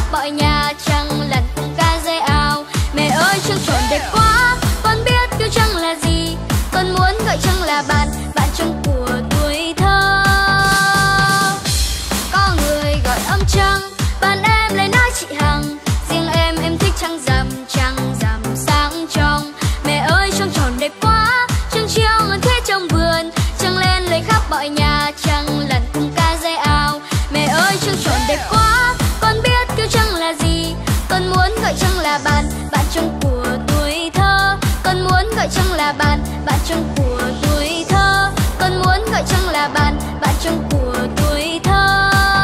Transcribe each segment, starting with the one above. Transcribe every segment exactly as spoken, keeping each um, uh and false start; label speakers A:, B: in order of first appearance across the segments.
A: mọi nhà trăng lặn cùng ca dây áo. Mẹ ơi trăng tròn đẹp quá, con biết kêu trăng là gì, con muốn gọi trăng là bạn, bạn trăng của tuổi thơ. Có người gọi ông trăng, bạn em lại nói chị Hằng, riêng em em thích trăng rằm, trăng rằm sáng trong. Mẹ ơi trăng tròn đẹp quá, trăng treo ngân thế trong vườn, trăng lên lấy khắp mọi nhà trăng lặn cùng ca dây áo. Mẹ ơi trăng tròn đẹp quá, con biết kêu trăng là gì, con muốn gọi trăng là bạn, bạn trăng của tuổi thơ. Con muốn gọi trăng là bạn, bạn trăng của tuổi thơ. Con muốn gọi trăng là bạn, bạn trăng của tuổi thơ.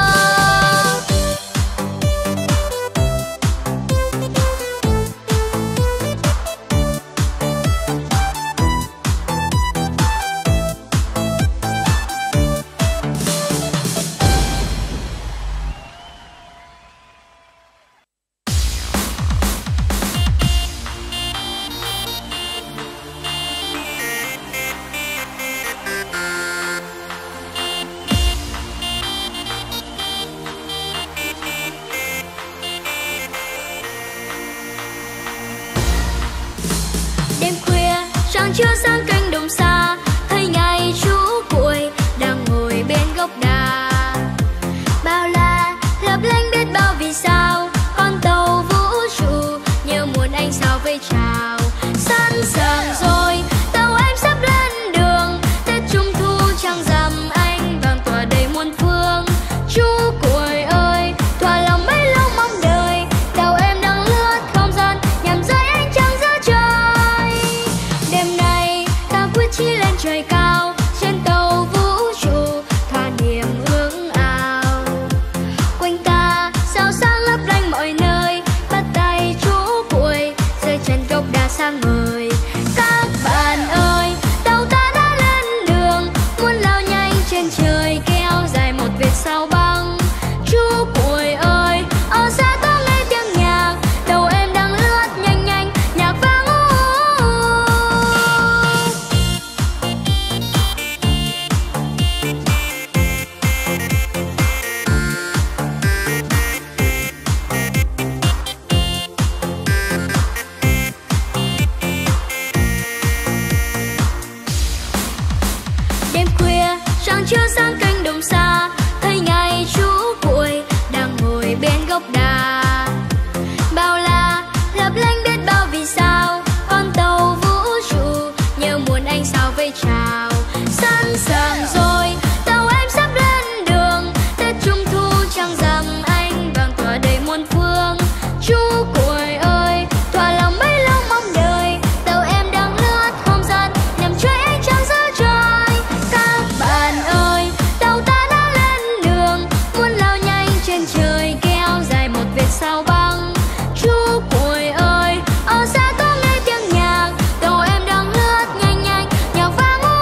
A: Chưa sang cánh đồng xa, thấy ngày chú cuội đang ngồi bên gốc đà. Bao la lấp lánh biết bao vì sao, con tàu vũ trụ nhớ muốn anh sao vây chào. Sẵn sàng rồi tàu em sắp lên đường, Tết Trung Thu trăng rằm anh vàng tỏa đầy muôn phương. Chú cuội ơi thỏa lòng mấy lâu mong đợi, tàu em đang lướt không gian nhằm rơi ánh trăng giữa trời. Đêm nay ta quyết chí lên trời cao, trên tàu vũ trụ thỏa niềm ước ao. Quanh ta sao sáng lấp lánh mọi nơi, bắt tay chú cuội rơi chân gốc đà sang ngời. Các bạn ơi tàu ta đã lên đường, muốn lao nhanh trên trời kéo dài một vệt sao băng. Chú cuội ơi ở xa có nghe tiếng nhạc, tàu em đang lướt nhanh nhanh nhạc vang u. Đêm khuya trăng chưa sang cánh đồng xa, thấy ngày chú cuội đang ngồi bên gốc đà. Bao la lấp lánh biết bao vì sao, con tàu vũ trụ nhớ muốn anh sao vây chào. Sẵn sàng rồi tàu em sắp lên đường, Tết Trung Thu trăng rằm anh vàng tỏa đầy muôn phương. Chú cuội ơi thỏa lòng mấy lâu mong đợi, tàu em đang lướt không gian nhằm chơi ánh trăng giữa trời. Các bạn ơi tàu ta đã lên đường, muốn lao nhanh trên trời kéo dài một vệt sao băng. Chú cuội ơi ở xa có nghe tiếng nhạc, tàu em đang lướt nhanh nhanh nhạc vang u.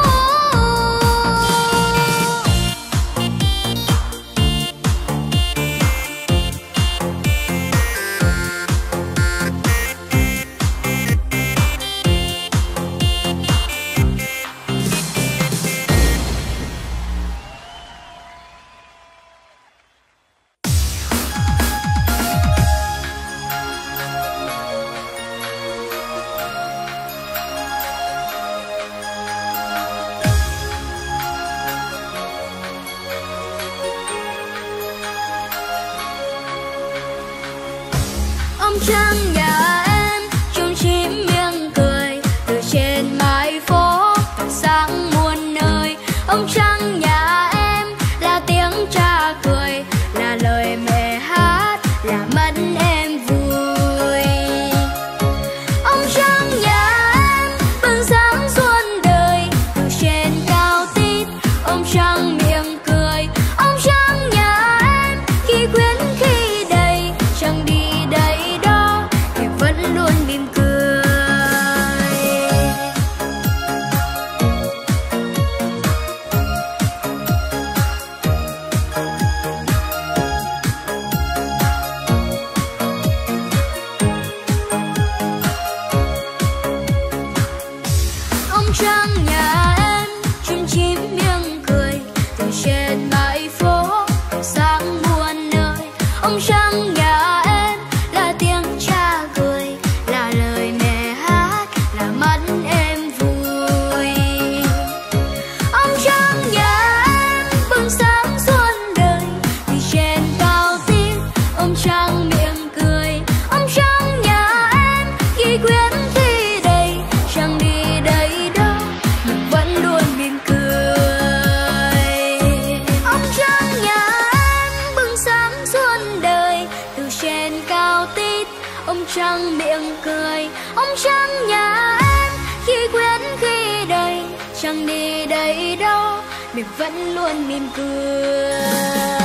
A: Ông trăng nhà em chung chim miệng cười, từ trên mái phố tỏa sáng muôn nơi. Ông trăng nhà em là tiếng cha cười, là lời mẹ hát, là mắt em vui. Ông trăng nhà em bừng sáng xuân đời, từ trên cao tít. Ông trăng miệng cười, ông trăng nhà em khi khuyến khi đầy, trăng đi đây đó thì vẫn luôn mỉm cười. Ông trăng nhà em chim chim miệng cười, từ trên mái phố tỏa sáng muôn nơi. Ông trăng nhà em trăng miệng cười, ông trăng nhà em khi quyến khi đầy, chẳng đi đây đâu mình vẫn luôn mỉm cười.